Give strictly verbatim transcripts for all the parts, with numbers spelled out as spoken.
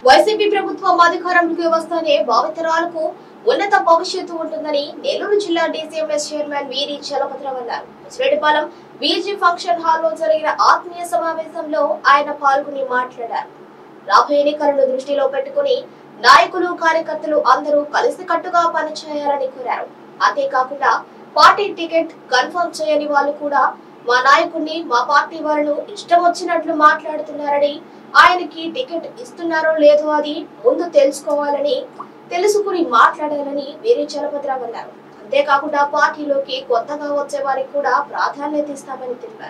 YCP ప్రభుత్వం అధికారంలోకి వస్తేనే భావితరాలకు ఉన్నత భవిష్యత్తు ఉంటుందని నెల్లూరు జిల్లా డీసీఎంఎస్ చైర్మన్ వీరి చలపతిరావు అన్నారు. ముసిరెడ్డిపాలెం బీజీ ఫంక్షన్ హాల్లో జరిగిన ఆత్మీయ సమావేశంలో ఆయన పాల్గొని మాట్లాడారు. రాబోయే ఎన్నికలను దృష్టిలో పెట్టుకుని నాయకులు కార్యకర్తలు అందరూ కలిసికట్టుగా పనిచేయాలని కోరారు. అంతేకాకుండా పార్టీ టికెట్ కన్ఫర్మ్ చేయని వాళ్ళు కూడా మా నాయకుడిని మా పార్టీ వాళ్ళను ఇష్టం వచ్చినట్లు మాట్లాడుతున్నారని, ఆయనకి టికెట్ ఇస్తున్నారో లేదో అది ముందు తెలుసుకోవాలని తెలుసుకుని మాట్లాడాలని వీరి చలపతిరావు అన్నారు. అంతేకాకుండా పార్టీలోకి కొత్తగా వచ్చే వారికి కూడా ప్రాధాన్యత ఇస్తామని తెలిపారు.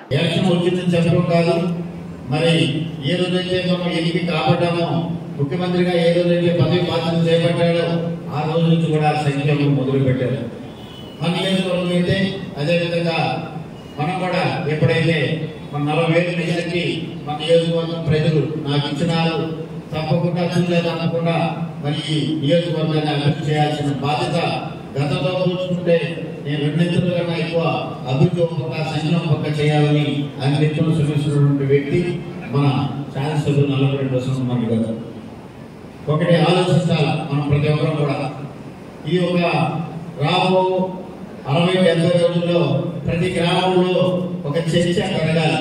మరి ఏ రోజైతే మనం ఎన్నిక కాబట్టామో ముఖ్యమంత్రిగా ఏ రోజైతే పదవి బాధ్యత చేపట్టాడో ఆ రోజు నుంచి కూడా సంఖ్యలు మొదలు పెట్టారు. మన నియోజకవర్గం అయితే అదేవిధంగా మనం కూడా ఎప్పుడైతే మన నలభై వేల నిజానికి మన నియోజకవర్గం ప్రజలు నాకు ఇచ్చినారు, తప్పకుండా చూడలేదనకుండా మరి ఈ నియోజకవర్గాన్ని అభివృద్ధి చేయాల్సిన బాధ్యత గతంలో పోల్చుకుంటే నేను రెండింతల కన్నా ఎక్కువ అభివృద్ధి ఒక సంక్షేమం పక్క చేయాలని అన్నింటిలో శ్రమిస్తున్నటువంటి వ్యక్తి మన శాసనసభ్యులు నలభై రెండు వసంతకుమార్ గారు. ఒకటి ఆలోచించాలి మనం ప్రతి ఒక్కరు కూడా, ఈ ఒక రాబో అరవై డెబ్బై రోజుల్లో ప్రతి గ్రామంలో ఒక చర్చ జరగాలి.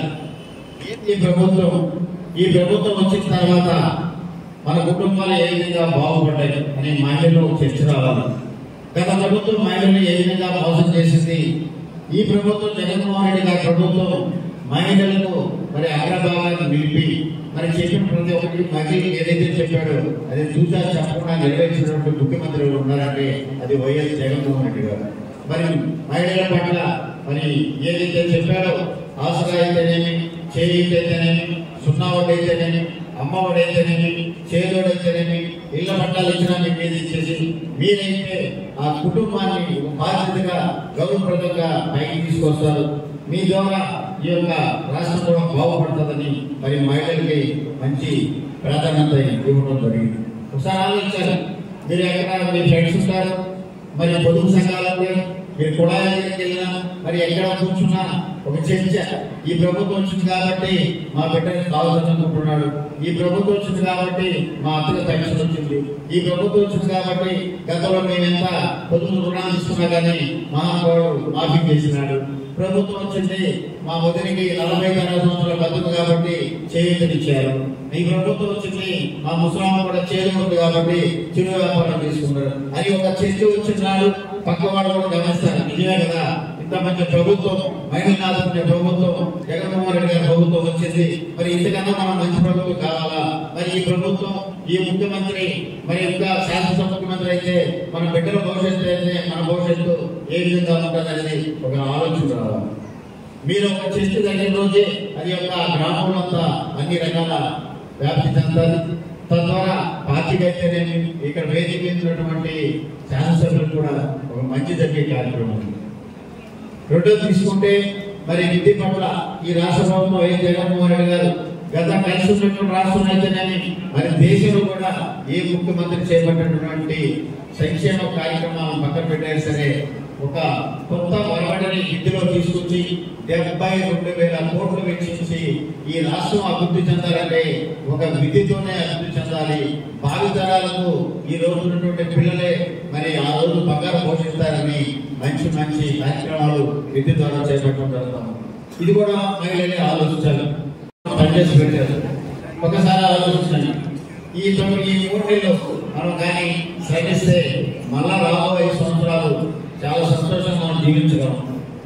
ఈ ప్రభుత్వం ఈ ప్రభుత్వం వచ్చిన తర్వాత మన కుటుంబాలు ఏ విధంగా బాగుపడ్డాయి అనే మహిళలు చర్చ రావాలి. గత ప్రభుత్వం మహిళలు ఏ విధంగా మోసం చేసింది, ఈ ప్రభుత్వం జగన్మోహన్ రెడ్డి గారి ప్రభుత్వం మహిళలకు మరి అగ్రభాగాన్ని నిలిపి మరి చెప్పిన ప్రతి ఒక్కటి మహిళలు ఏదైతే చెప్పాడో అది చూసా చెప్పకుండా నెరవేర్చినటువంటి ముఖ్యమంత్రి ఉన్నారంటే అది వైఎస్ జగన్మోహన్ రెడ్డి గారు. మరి మహిళల పట్ల మరి ఏదైతే చెప్పాడో ఆసరా అయితేనేమి, చేయూత అయితేనేమి, సున్నా వడ్డీ అయితేనేమి, అమ్మ ఒడి అయితేనేమి, చేదోడు అయితేనేమి, ఇళ్ల పట్టాలు ఇచ్చినా మీకు ఏది ఇచ్చేసి మీరైతే ఆ కుటుంబాన్ని బాధ్యతగా గౌరవప్రదంగా పైకి తీసుకొస్తారు. మీ ద్వారా ఈ యొక్క రాష్ట్రం కూడా బాగుపడుతుందని మరి మహిళలకి మంచి ప్రాధాన్యత ఇవ్వడం జరిగింది. ఒకసారి ఆలోచించారు, మీరు ఎక్కడ మీ ఫ్రెండ్స్ ఉంటారు, మరి పొదుపు సంఘాలు ఉంటాయి, మీరు కులాలకి వెళ్ళినా మరి ఎక్కడ కూర్చున్నా ఒక చర్చ. ఈ ప్రభుత్వం వచ్చింది కాబట్టి మా బిడ్డని కావాలనుకుంటున్నాడు, ఈ ప్రభుత్వం వచ్చింది కాబట్టి మా అత్తగా పెన్షన్ వచ్చింది, ఈ ప్రభుత్వం వచ్చింది కాబట్టి గతంలో మేమెంత పొదుపు రుణాలు ఇస్తున్నా కానీ మహానుభావుడు మాఫీ చేసినాడు, ప్రభుత్వం వచ్చింది మా వదిలికి నలభై అరవై సంవత్సరాల బతుకు కాబట్టి చేయూతనిచ్చారు, ఈ ప్రభుత్వం వచ్చింది మా ముసలామ కూడా చేరుకుంది కాబట్టి చిరు వ్యాపారం తీసుకున్నారు అని ఒక చర్చ వచ్చినాడు. పక్క వాళ్ళు కూడా గమనిస్తారు, నిజమే కదా ఇంత మంచి ప్రభుత్వం, మహిళాదుకునే ప్రభుత్వం జగన్మోహన్ రెడ్డి గారి ప్రభుత్వం వచ్చింది, మరి ఇంతకన్నా మనం మంచి ప్రభుత్వం కావాలా, మరి ఈ ప్రభుత్వం ఈ ముఖ్యమంత్రి మరి ఇంకా శాసనసభ ముఖ్యమంత్రి అయితే మన బిడ్డల భవిష్యత్తు అయితే మన భవిష్యత్తు ఏ విధంగా ఉంటుందనేది ఒక ఆలోచన రావాలి. మీరు ఒక చర్చ జరిగిన రోజే అది ఒక గ్రామంలో అంతా అన్ని రకాల వ్యాప్తి చెందాలి. తద్వారా పార్టీకి అయితేనేమి ఇక్కడ వేదిక ఉన్నటువంటి శాసనసభ్యులు కూడా ఒక మంచి జరిగే కార్యక్రమం. రెండో తీసుకుంటే మరి విద్య పట్ల ఈ రాష్ట్ర ప్రభుత్వం వైఎస్ జగన్మోహన్ రెడ్డి గారు గత కలిసి ఉన్నటువంటి రాష్ట్రం అయితేనేమి మరి దేశంలో కూడా ఏ ముఖ్యమంత్రి చేపట్టినటువంటి సంక్షేమ కార్యక్రమాలను పక్కన పెట్టారు సరే ఒక కొత్త వరవడిని ఇంటిలో తీసుకొచ్చి డెబ్బై రెండు వేల కోట్లు వెచ్చించి ఈ రాష్ట్రం అభివృద్ధి చెందాలంటే ఒక విధితోనే అభివృద్ధి చెందాలి. భావితరాలకు ఈ రోజు ఉన్నటువంటి పిల్లలే మరి ఆ రోజు బంగారం పోషిస్తారని మంచి మంచి కార్యక్రమాలు విద్య ద్వారా చేపట్టడం జరుగుతాం. ఇది కూడా మహిళలే ఆలోచించాలి, పనిచేసి పెట్టారు. ఒకసారి ఆలోచించండి, ఈ తొమ్మిది ఈ మూడు నెలలు మనం కానీ శ్రమిస్తే మళ్ళా రాబోయే సంవత్సరాలు చాలా సంతోషంగా మనం జీవించగలం.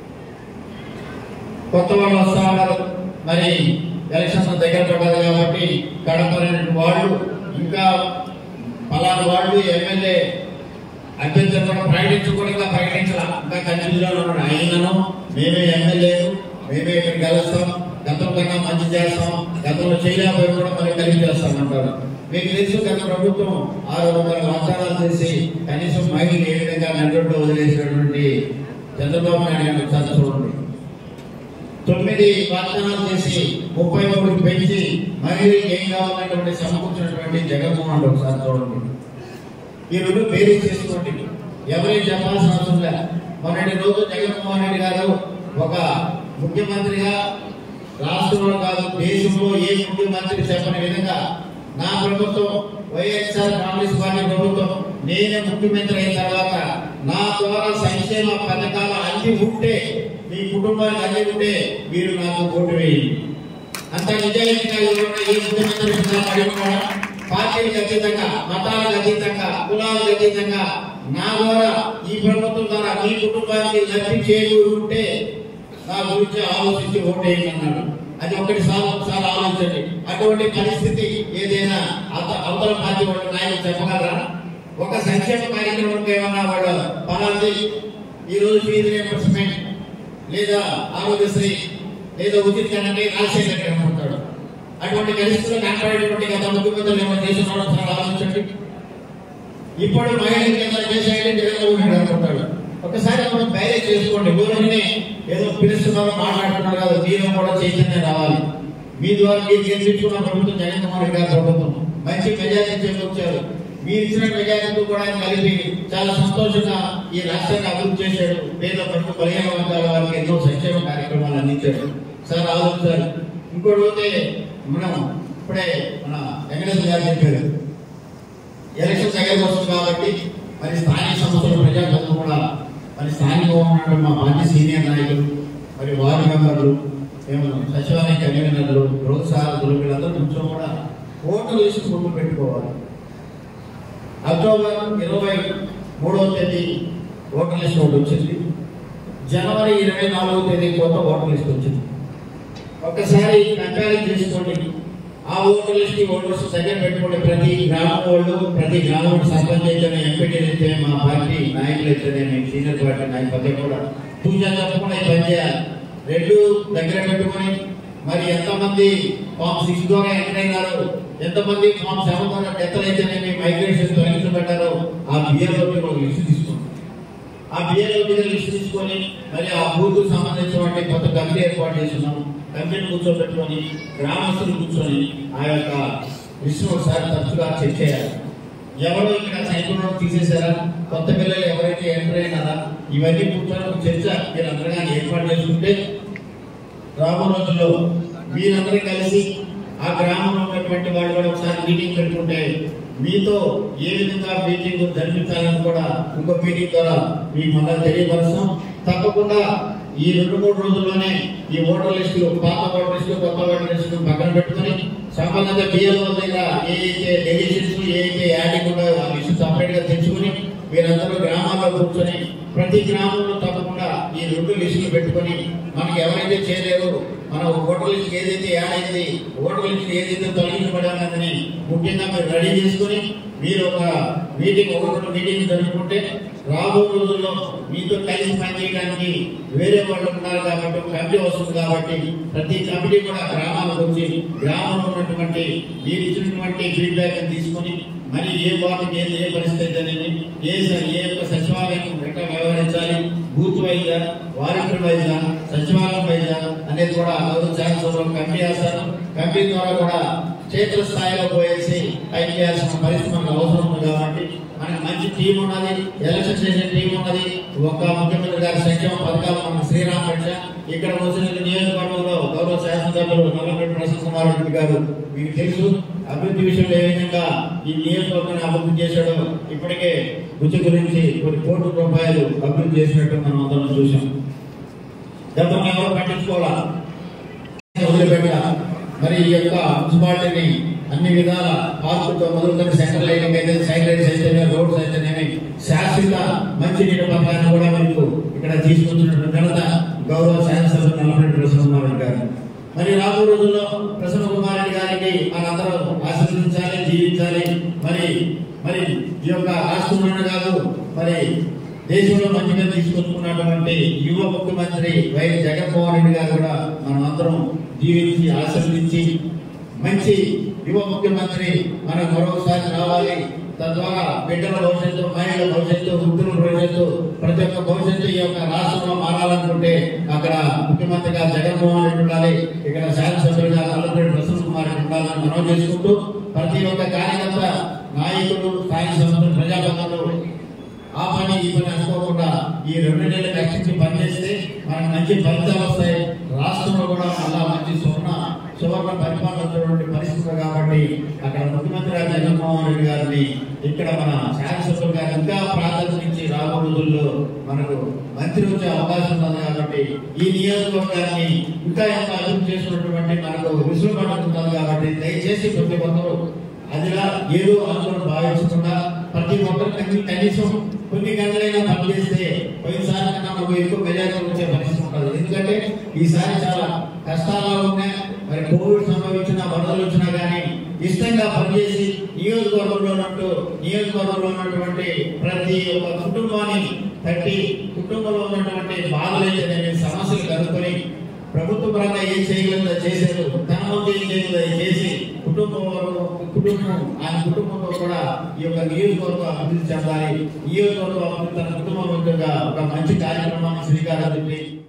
కొత్త వాళ్ళు వస్తా ఉన్నారు, మరి ఎలక్షన్ దగ్గర పడ్డారు కాబట్టి కడప వాళ్ళు ఇంకా పలానా వాళ్ళు ఎమ్మెల్యే అభ్యర్థులు కూడా ప్రకటించకుండా ప్రకటించాల ఇంకా కన్ఫ్యూజన్ ఉన్నాడు. అయినను మేమే ఎమ్మెల్యేలు, మేమే ఇక్కడ గెలుస్తాం, గతం కన్నా మంచి చేస్తాం, గతంలో చేయలేకపోయి కూడా మనం కలిసి చేస్తామంటారు. మీకు తెలుసు గత ప్రభుత్వం ఆరు వందల వాగ్దానాలు చేసి కనీసం మహిళలు ఏ విధంగా నెల్లూరులో వదిలేసినటువంటి చంద్రబాబు నాయుడు గారిని ఒకసారి చూడండి. తొమ్మిది వాగ్దానాలు చేసి ముప్పై ఒకటికి పెంచి మహిళలకు ఏం కావాలనేటువంటి సమకూర్చినటువంటి జగన్మోహన్ రెడ్డి ఒకసారి చూడండి. ఈ రెండు పేరు చేసుకోండి, ఎవరైనా చెప్పాల్సిన అవసరం లేదు. మొన్నటి రోజు జగన్మోహన్ రెడ్డి గారు ఒక ముఖ్యమంత్రిగా రాష్ట్రంలో కాదు దేశంలో ఏ ముఖ్యమంత్రి చెప్పని విధంగా నా ప్రభుత్వం వైఎస్ఆర్ కాంగ్రెస్ పార్టీ ప్రభుత్వం నేనే ముఖ్యమంత్రి అయిన తర్వాత నా ద్వారా సంక్షేమ పథకాలు అన్ని ఉంటే మీ కుటుంబానికి అన్ని ఉంటే మీరు నాకు ఓటు వేయండి. అంత నిజాయితీగా ఎవరైనా ఏ ముఖ్యమంత్రి అడుగుతారా? పార్టీలకు అతీతంగా, మతాలకు అతీతంగా, కులాలకు అతీతంగా నా ద్వారా ఈ ప్రభుత్వం ద్వారా మీ కుటుంబానికి లబ్ధి చేకూరుంటే నా గురించి ఆలోచించి ఓటేయండి అన్నాడు. అది ఒకటి సార్ ఒకసారి ఆలోచించండి. అటువంటి పరిస్థితి ఏదైనా అవతల పార్టీ వాళ్ళ నాయకులు చెప్పగలరా? ఒక సంక్షేమ కార్యక్రమం ఏమన్నా వాళ్ళు పలాంటి ఈ రోజు ఫీజు రియంబర్స్మెంట్ లేదా ఆరోగ్యశ్రీ లేదా ఉచిత కనంటే రాజశేఖర్ ఉంటాడు. అటువంటి పరిస్థితులు కాపాడేటువంటి గత ముఖ్యమంత్రులు ఏమైనా చేస్తున్నారో ఒకసారి ఆలోచించండి. ఇప్పుడు మహిళలు ఏమైనా చేసేయండి జగన్మోహన్ రెడ్డి అనుకుంటాడు. ఒకసారి మనం బ్యారేజ్ చేసుకోండి. ఊరిని ఏదో పిలుస్తున్నారు మాట్లాడుతున్నారు కాదు, మీరు కూడా చైతన్యం రావాలి. మీ ద్వారా మీరు గెలిపించుకున్న ప్రభుత్వం జగన్మోహన్ రెడ్డి గారి ప్రభుత్వం మంచి మెజారిటీ చేకూర్చారు. మీరు ఇచ్చిన మెజారిటీ కూడా ఆయన కలిపి చాలా సంతోషంగా ఈ రాష్ట్రాన్ని అభివృద్ధి చేశాడు. పేద పట్టు బలహీన వర్గాల వారికి ఎన్నో సంక్షేమ కార్యక్రమాలు అందించాడు. సార్ ఆలోచించారు. ఇంకోటి పోతే మనం ఇప్పుడే మన వెంకటేశ్వర గారు చెప్పారు, ఎలక్షన్ దగ్గరకు వస్తుంది కాబట్టి మరి స్థానిక సంస్థల ప్రజాప్రతినిధులు కూడా మరి స్థానికంగా ఉన్నటువంటి మా పార్టీ సీనియర్ నాయకులు మరి వార్డు మెంబర్లు మేము సచివాలయ కన్వీనర్లు ప్రోత్సాహకులు వీళ్ళందరూ కొంచెం కూడా ఓటు లిస్టు ముందు పెట్టుకోవాలి. అక్టోబర్ ఇరవై మూడవ తేదీ ఓటర్ లిస్ట్ ఒకటి వచ్చింది. జనవరి ఇరవై నాలుగవ తేదీ కొత్త ఓటర్ లిస్ట్ వచ్చింది. ఒక్కసారి కంపేర్ చేసుకోండి. ఆ ఓటర్ లిస్ట్ ఓటర్ లిస్ట్ దగ్గర పెట్టుకోండి. ప్రతి గ్రామం వాళ్ళు ప్రతి గ్రామం సర్పంచ్ అయితేనే ఎంపీటీ అయితే మా పార్టీ నాయకులు అయితేనే మేము సీనియర్ పార్టీ నాయకులు కూడా పూజ తప్పకుండా పనిచేయాలి. రెండు దగ్గర పెట్టుకొని మరి ఎంతమంది ఫామ్ సిక్స్ ద్వారా ఎంటర్ అయినారు, ఎంతమంది ఫామ్ సెవెన్ ద్వారా డెత్ అయితేనే మైగ్రేషన్ తొలగించబడ్డారో ఆ బిఏలో ఒక లిస్ట్ తీసుకోండి. ఆ బిఏలో లిస్ట్ తీసుకొని మరి ఆ బూత్ సంబంధించినటువంటి కొత్త కమిటీ ఏర్పాటు చేస్తున్నాం. కమిటీని కూర్చోబెట్టుకొని గ్రామస్తులు కూర్చొని ఆ యొక్క లిస్టు ఒకసారి తరచుగా చెక్ చేయాలి. ఎవరో ఇక్కడ సైకిల్ తీసేశారా, కొత్త పిల్లలు ఎవరైతే ఎంటర్ అయినారా, ఇవన్నీ కూర్చొని చర్చ మీరు అందరిగా ఏర్పాటు చేసుకుంటే రాబో రోజుల్లో మీరందరూ కలిసి ఆ గ్రామంలో ఉన్నటువంటి వాళ్ళు కూడా ఒకసారి మీటింగ్ పెట్టుకుంటే మీతో ఏ విధంగా మీటింగ్ జరిపించాలని కూడా ఇంకో మీటింగ్ ద్వారా మీకు మళ్ళీ తెలియపరుస్తాం. తప్పకుండా ఈ రెండు మూడు రోజుల్లోనే ఈ ఓటర్ లిస్టులు పాత ఓటర్ లిస్టులు కొత్త ఓటర్ లిస్టులు పక్కన పెట్టుకుని సంబంధిత బిఎల్ఓ దగ్గర ఏ అయితే డెలిషన్స్ ఏ అయితే యాడింగ్ ఉన్నాయో ఆ లిస్టు సపరేట్ గా తెచ్చుకుని మీరందరూ గ్రామాల్లో కూర్చొని ప్రతి గ్రామంలో తప్పకుండా ఈ రెండు లిస్టులు పెట్టుకుని మనకి ఎవరైతే చేయలేరు మన ఓటర్ లిస్ట్ ఏదైతే యాడ్ అయింది ఓటర్ లిస్ట్ ఏదైతే తొలగించబడాలని ముఖ్యంగా మీరు రెడీ చేసుకుని మీరు ఒక మీటింగ్ ఒకటి మీటింగ్ జరుపుకుంటే రాబో రోజుల్లో మీతో కలిసి పనిచేయడానికి వేరే వాళ్ళు ఉన్నారు కాబట్టి కమిటీ వస్తుంది. కాబట్టి ప్రతి కమిటీ కూడా గ్రామాలకు వచ్చి గ్రామంలో ఉన్నటువంటి మీరు ఇచ్చినటువంటి ఫీడ్బ్యాక్ తీసుకుని మరి ఏ వాటికి ఏది ఏ పరిస్థితి అనేది ఏ ఏ యొక్క సచివాలయం ఎట్లా వ్యవహరించాలి, బూత్ వైజా వాలంటీర్ వైజా సచివాలయం వైజా అనేది కూడా శాసనసభలో కమిటీ వేస్తారు. కమిటీ ద్వారా కూడా క్షేత్ర స్థాయిలో పోయేసి పైకి చేయాల్సిన పరిస్థితి మనకు అవసరం ఉంది. కాబట్టి మనకి మంచి టీం ఉన్నది, ఎలక్షన్ చేసే టీం ఉన్నది. ఒక ముఖ్యమంత్రి గారి సంక్షేమ పథకాలు మన శ్రీరామ్ రక్ష ఇక్కడ వచ్చిన నియోజకవర్గంలో గౌరవ శాసనసభ్యులు నల్లపరెడ్డి ప్రసన్న కుమార్ రెడ్డి గారు మీకు తెలుసు అభివృద్ధి విషయంలో ఏ విధంగా ఈ నియోజకవర్గాన్ని అభివృద్ధి చేశాడో ఇప్పటికే గుర్తు గురించి కొన్ని కోట్ల రూపాయలు అభివృద్ధి చేసినట్టు మనం అందరం చూసాం. గతంలో ఎవరు పట్టించుకోవాలా వదిలిపెట్టాల. మరి ఈ యొక్క మున్సిపాలిటీని అన్ని విధాల పార్కులతో మొదలుకొని సెంట్రల్ లైటింగ్ అయితే సైడ్ లైట్స్ అయితేనే రోడ్స్ అయితేనేమి శాశ్వత మంచి నీటి పథకాన్ని కూడా మీకు ఇక్కడ తీసుకొచ్చినటువంటి ఘనత గౌరవ శాసనసభ్యులు నల్లపరెడ్డి ప్రసన్న కుమార్ రెడ్డి గారు. మరి రాబో రోజుల్లో ప్రసన్న కుమార్ రెడ్డి గారికి మనందరూ ఆశీర్వదించాలి, జీవించాలి. మరి మరి ఈ యొక్క రాష్ట్రంలోనే కాదు మరి దేశంలో మంచిగా తీసుకొచ్చుకున్నటువంటి యువ ముఖ్యమంత్రి వైఎస్ జగన్మోహన్ రెడ్డి గారు కూడా మనం అందరం జీవించి ఆశీర్వదించి మంచి యువ ముఖ్యమంత్రి మనకు మరొకసారి రావాలి. తద్వారా బిడ్డల భవిష్యత్తు, మహిళల భవిష్యత్తు, వృద్ధుల భవిష్యత్తు, ప్రతి ఒక్క భవిష్యత్తు ఈ యొక్క రాష్ట్రంలో మారాలనుకుంటే అక్కడ ముఖ్యమంత్రిగా జగన్మోహన్ రెడ్డి ఉండాలి, ఇక్కడ శాసనసభ్యులుగా నల్లపరెడ్డి ప్రసన్న కుమార్ రెడ్డి ఉండాలని మనం చేసుకుంటూ ప్రతి ఒక్క కార్యకర్త నాయకులు స్థానిక సంస్థలు ప్రజాప్రతినిధులు ఆ పని ఈ పని అనుకోకుండా ఈ రెండు నెలలు కష్టించి పనిచేస్తే మనకు మంచి ఫలితాలు వస్తాయి. రాష్ట్రంలో కూడా మళ్ళా మంచి స్వర్ణ సువర్ణ పరిపాలన పరిస్థితులు కాబట్టి అక్కడ ముఖ్యమంత్రి గారు జగన్మోహన్ రెడ్డి గారిని ఇక్కడ మన శాసనసభ్యులు గారు ఇంకా ప్రాధాన్యత ఇచ్చి రాబోయే రోజుల్లో మనకు మంత్రి వచ్చే అవకాశం ఉంది కాబట్టి ఈ నియోజకవర్గాన్ని ఇంకా ఎంత అభివృద్ధి చేసినటువంటి మనకు విసులుబాటు ఉంటుంది కాబట్టి దయచేసి ప్రతి ఒక్కరు అదిలా ఏదో అనుకుని భావించకుండా ప్రతి ఒక్కరికి కనీసం కొన్ని గంటలైనా పనిచేస్తే పోయినసారి కన్నా మనకు ఎక్కువ మెజారిటీ వచ్చే పరిస్థితి ఉంటుంది. ఎందుకంటే ఈసారి చాలా కష్టాల్లో ఉన్నాయి. మరి కోవిడ్ సంభవించిన వరదలు వచ్చినా కానీ ఇష్టంగా పనిచేసి నియోజకవర్గంలో ఉన్నట్టు నియోజకవర్గంలో ఉన్నటువంటి ప్రతి ఒక్క కుటుంబాన్ని తట్టి కుటుంబంలో ఉన్నటువంటి బాధలైతే సమస్యలు కనుక్కొని ప్రభుత్వ పరంగా ఏం చేయగలదో చేశారు, తన వంతు ఏం చేయగలదో చేసి కుటుంబం కుటుంబం ఆయన కుటుంబంలో కూడా ఈ యొక్క నియోజకవర్గం అభివృద్ధి చెందాలి. నియోజకవర్గం అభివృద్ధి తన కుటుంబం ఒక మంచి కార్యక్రమాన్ని శ్రీకారం చుట్టి